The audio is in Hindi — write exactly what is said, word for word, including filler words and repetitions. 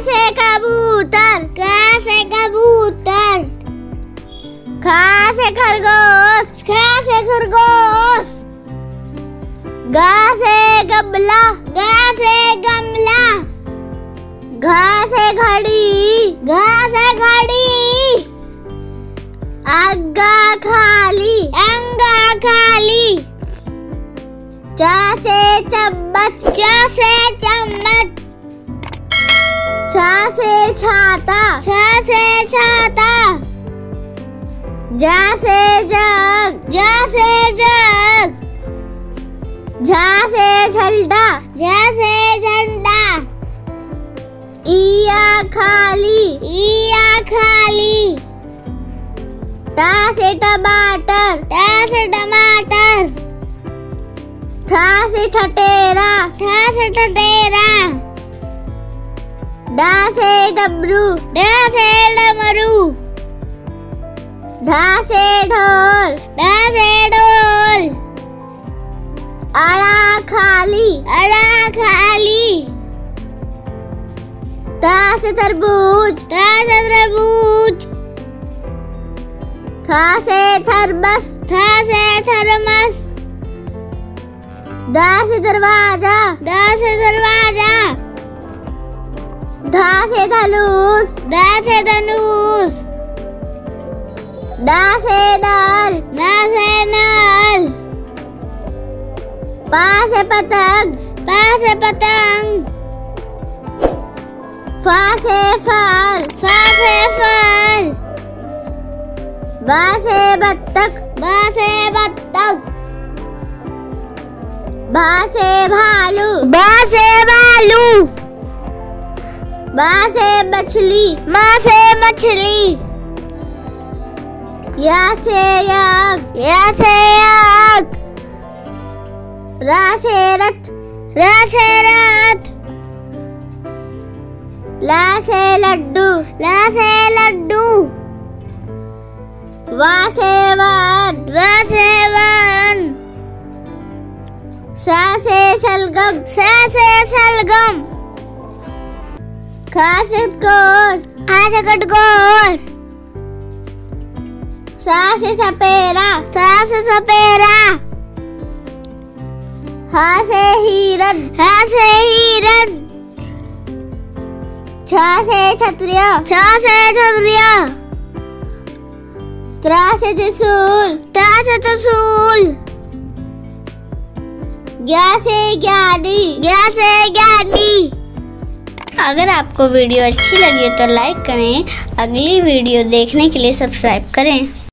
से कबूतर, क से कबूतर। ख से खरगोश, ख से खरगोश। ग से गमला, ग से गमला। घ से घड़ी, घ से घड़ी। अंगा खाली, अंगा खाली। च से चम्मच, च से चम्मच। छ से छाता, छ से छाता। ज से जग, ज से जग। झ से झंडा, झ से झंडा। इया खाली, इया खाली। ट से टमाटर, ट से टमाटर। ठ से ठठेरा, ठ से ठठेरा। ड से डमरू, ड से डमरू। ढ से ढोल, ढ से ढोल। अड़ा खाली, अड़ा खाली। त से तरबूज, त से तरबूज। थ से थर्मस, थ से थर्मस। द से दरवाजा, द से दरवाजा। ध से धनुष, ध से धनुष। ड से नल, न से नल। प से पतंग, प से पतंग। फ से फल, फ से फल। ब से बत्तख, ब से बत्तख। भ से भालू, ब से भालू। म से मछली, म से मछली। य से यज्ञ, य से यज्ञ। र से रथ, र से रथ। ल से लड्डू, ल से लड्डू। व से वन, व से वन। स से शलगम, स से शलगम। ख से खटकोर, ख से खटकोर। स से सपेरा, स से सपेरा। ह से हिरन, ह से हिरन। छ से क्षत्रिय, छ से क्षत्रिय। त्र से त्रिशूल, त्र से त्रिशूल। ज्ञ से ज्ञानी, ज्ञ से ज्ञानी। अगर आपको वीडियो अच्छी लगी तो लाइक करें। अगली वीडियो देखने के लिए सब्सक्राइब करें।